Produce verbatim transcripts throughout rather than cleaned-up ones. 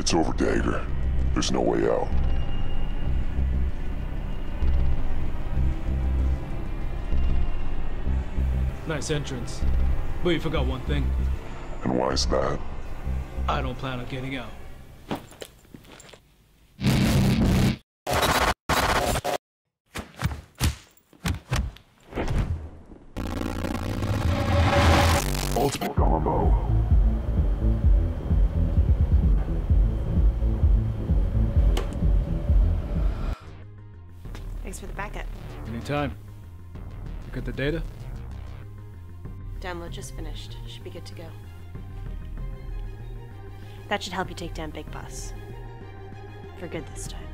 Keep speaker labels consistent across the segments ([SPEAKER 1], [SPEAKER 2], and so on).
[SPEAKER 1] It's over, Dagger. There's no way out.
[SPEAKER 2] Nice entrance. But you forgot one thing.
[SPEAKER 1] And why is that?
[SPEAKER 2] I don't plan on getting out.
[SPEAKER 1] Ultimate combo.
[SPEAKER 3] Thanks for the backup.
[SPEAKER 2] Anytime. You got the data?
[SPEAKER 3] Download just finished. Should be good to go. That should help you take down Big Boss. For good this time.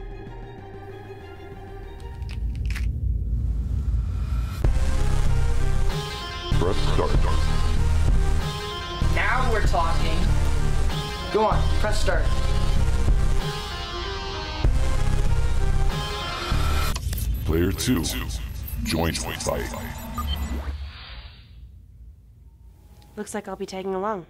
[SPEAKER 1] Press start.
[SPEAKER 4] Now we're talking. Go on, press start.
[SPEAKER 1] Player two. Join the fight.
[SPEAKER 3] Looks like I'll be tagging along.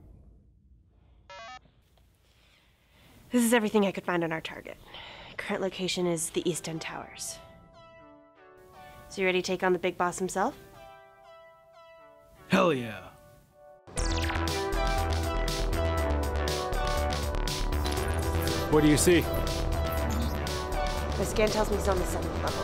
[SPEAKER 3] This is everything I could find on our target. Current location is the East End Towers. So you ready to take on the Big Boss himself?
[SPEAKER 2] Hell yeah. What do you see?
[SPEAKER 3] My scan tells me he's on the seventh level.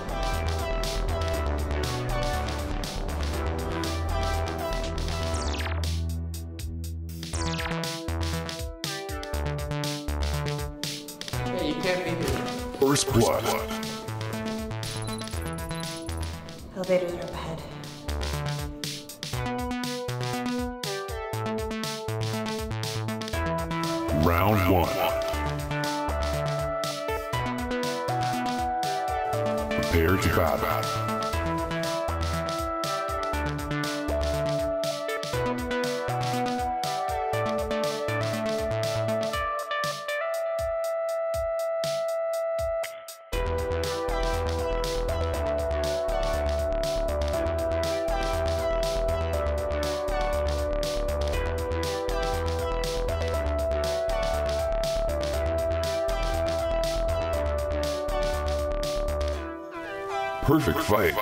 [SPEAKER 4] Hey, you can't be here.
[SPEAKER 1] First blood.
[SPEAKER 3] Elevators are up ahead.
[SPEAKER 1] Round one. Prepare to battle. Perfect fight.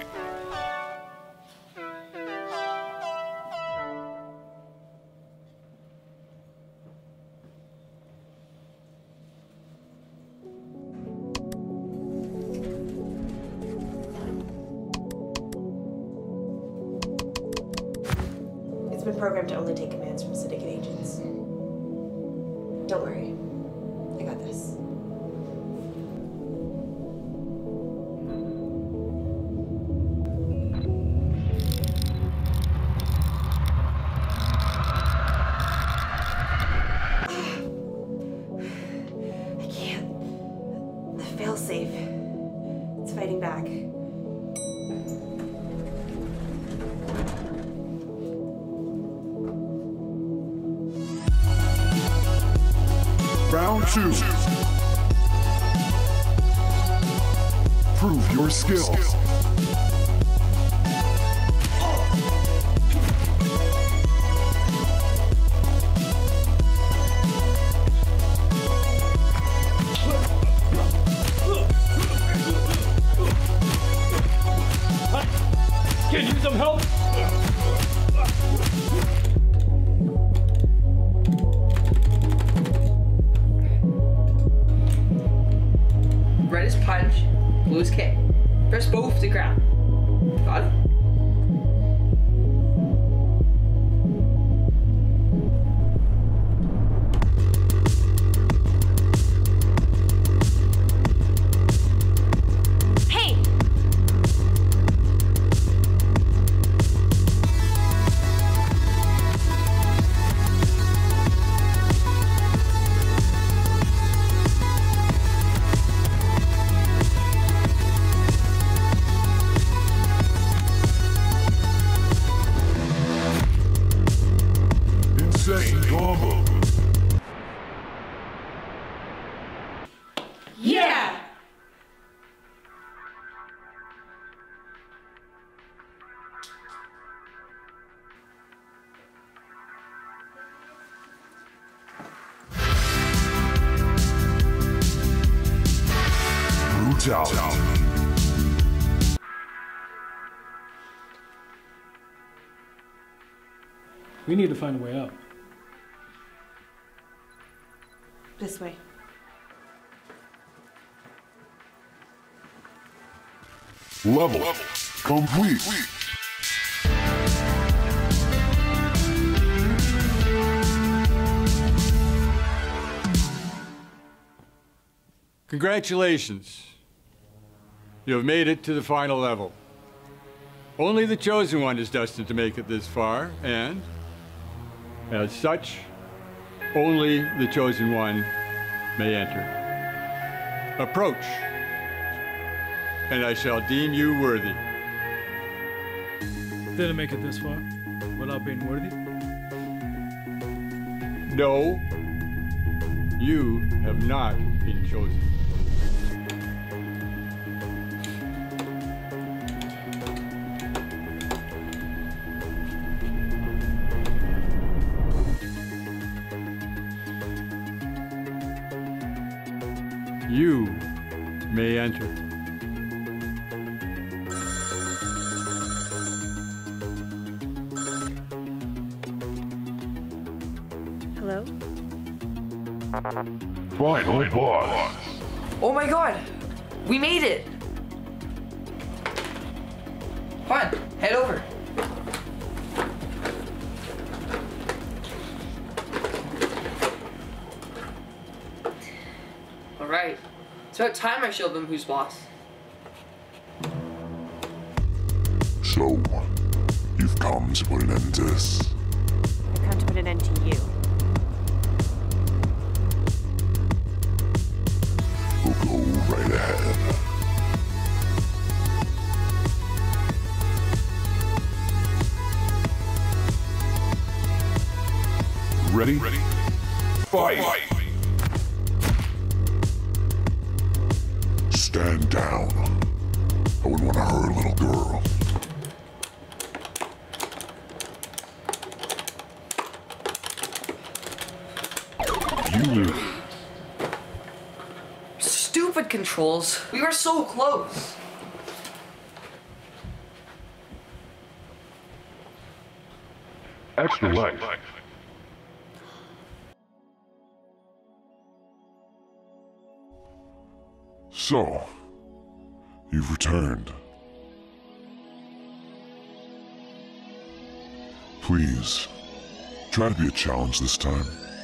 [SPEAKER 3] It's been programmed to only take commands from syndicate agents. Don't worry. I got this. Failsafe. It's fighting back.
[SPEAKER 1] Round two. Prove your skills.
[SPEAKER 2] Can you use some help?
[SPEAKER 4] Red is punch, blue is kick. Press both to ground. Got it?
[SPEAKER 1] brutality.
[SPEAKER 2] We need to find a way out.
[SPEAKER 3] This way.
[SPEAKER 1] Level complete.
[SPEAKER 5] Congratulations. You have made it to the final level. Only the Chosen One is destined to make it this far, and as such, only the Chosen One may enter. Approach, and I shall deem you worthy.
[SPEAKER 2] Didn't make it this far without being worthy.
[SPEAKER 5] No, you have not been chosen. You may enter.
[SPEAKER 3] Hello?
[SPEAKER 1] Final boss.
[SPEAKER 4] Oh my god! We made it! Come on, head over. Alright. It's about time I showed them who's boss.
[SPEAKER 1] So, you've come to put an end to this.
[SPEAKER 3] I've come to put an end to you.
[SPEAKER 1] We'll go right ahead. Ready? Ready? Fight! Fight. Stand down. I wouldn't want to hurt a little girl. You...
[SPEAKER 4] Stupid controls. We were so close.
[SPEAKER 1] Extra life. So, you've returned. Please, try to be a challenge this time.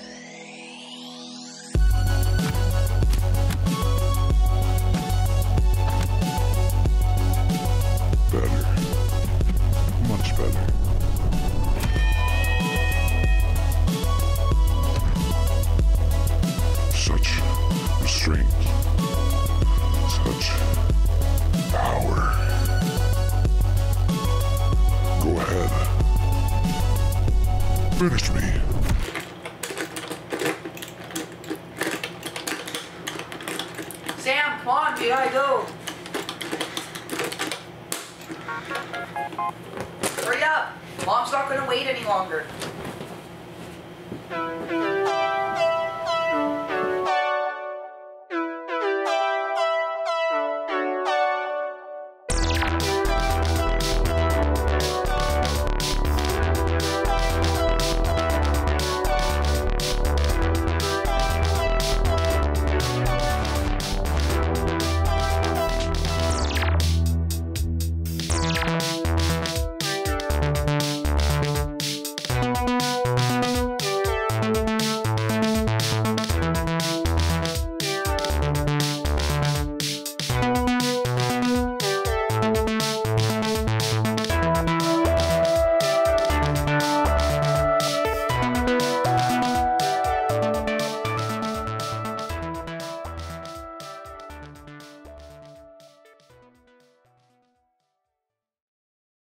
[SPEAKER 1] Better. Much better. Such restraint. Such power. Go ahead. Finish me.
[SPEAKER 4] Sam, come on, we gotta go. Hurry up. Mom's not gonna wait any longer.